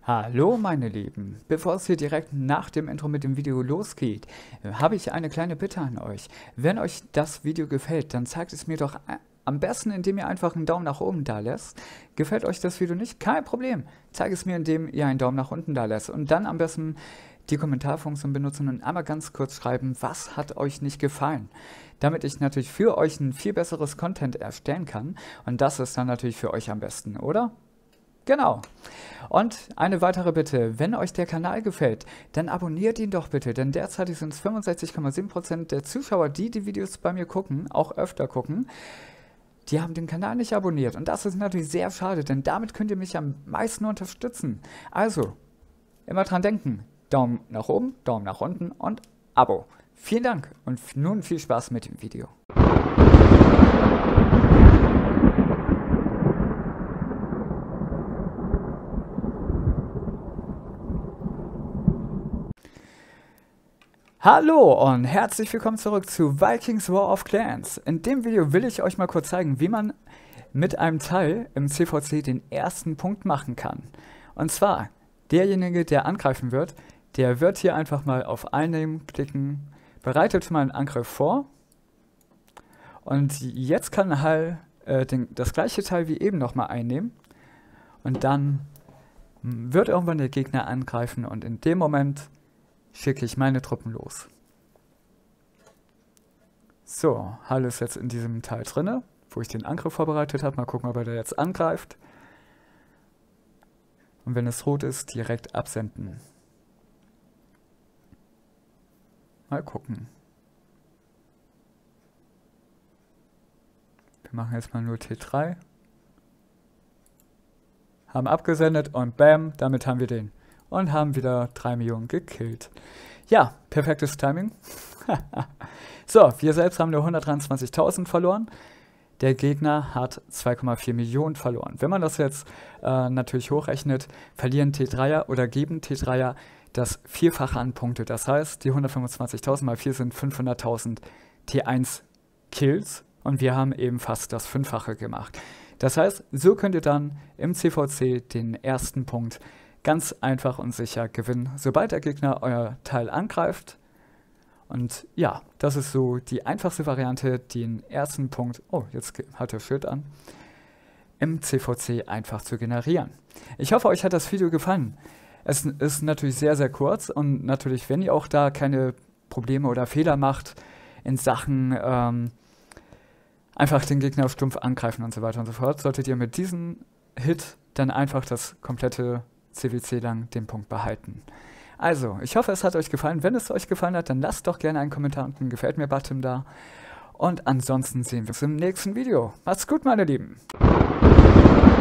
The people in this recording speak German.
Hallo meine Lieben, bevor es hier direkt nach dem Intro mit dem Video losgeht, habe ich eine kleine Bitte an euch. Wenn euch das Video gefällt, dann zeigt es mir doch am besten, indem ihr einfach einen Daumen nach oben da lässt. Gefällt euch das Video nicht? Kein Problem. Zeigt es mir, indem ihr einen Daumen nach unten da lässt. Und dann am besten die Kommentarfunktion benutzen und einmal ganz kurz schreiben, was hat euch nicht gefallen. Damit ich natürlich für euch ein viel besseres Content erstellen kann. Und das ist dann natürlich für euch am besten, oder? Genau. Und eine weitere Bitte, wenn euch der Kanal gefällt, dann abonniert ihn doch bitte, denn derzeit sind es 65,7% der Zuschauer, die die Videos bei mir gucken, auch öfter gucken, die haben den Kanal nicht abonniert. Und das ist natürlich sehr schade, denn damit könnt ihr mich am meisten unterstützen. Also, immer dran denken, Daumen nach oben, Daumen nach unten und Abo. Vielen Dank und nun viel Spaß mit dem Video. Hallo und herzlich willkommen zurück zu Vikings War of Clans. In dem Video will ich euch mal kurz zeigen, wie man mit einem Teil im CVC den ersten Punkt machen kann. Und zwar, derjenige, der angreifen wird, der wird hier einfach mal auf Einnehmen klicken, bereitet mal einen Angriff vor. Und jetzt kann halt das gleiche Teil wie eben nochmal einnehmen. Und dann wird irgendwann der Gegner angreifen und in dem Moment schicke ich meine Truppen los. So, Hall ist jetzt in diesem Teil drinne, wo ich den Angriff vorbereitet habe. Mal gucken, ob er da jetzt angreift. Und wenn es rot ist, direkt absenden. Mal gucken. Wir machen jetzt mal nur T3. Haben abgesendet und bam, damit haben wir den. Und haben wieder 3 Millionen gekillt. Ja, perfektes Timing. So, wir selbst haben nur 123.000 verloren. Der Gegner hat 2,4 Millionen verloren. Wenn man das jetzt natürlich hochrechnet, verlieren T3er oder geben T3er das Vierfache an Punkte. Das heißt, die 125.000 mal 4 sind 500.000 T1 Kills. Und wir haben eben fast das Fünffache gemacht. Das heißt, so könnt ihr dann im CVC den ersten Punkt ganz einfach und sicher gewinnen, sobald der Gegner euer Teil angreift. Und ja, das ist so die einfachste Variante, den ersten Punkt, oh, jetzt hat er Schild an, im CVC einfach zu generieren. Ich hoffe, euch hat das Video gefallen. Es ist natürlich sehr, sehr kurz und natürlich, wenn ihr auch da keine Probleme oder Fehler macht in Sachen einfach den Gegner stumpf angreifen und so weiter und so fort, solltet ihr mit diesem Hit dann einfach das komplette CVC lang den Punkt behalten. Also, ich hoffe, es hat euch gefallen. Wenn es euch gefallen hat, dann lasst doch gerne einen Kommentar und einen Gefällt mir Button da. Und ansonsten sehen wir uns im nächsten Video. Macht's gut, meine Lieben.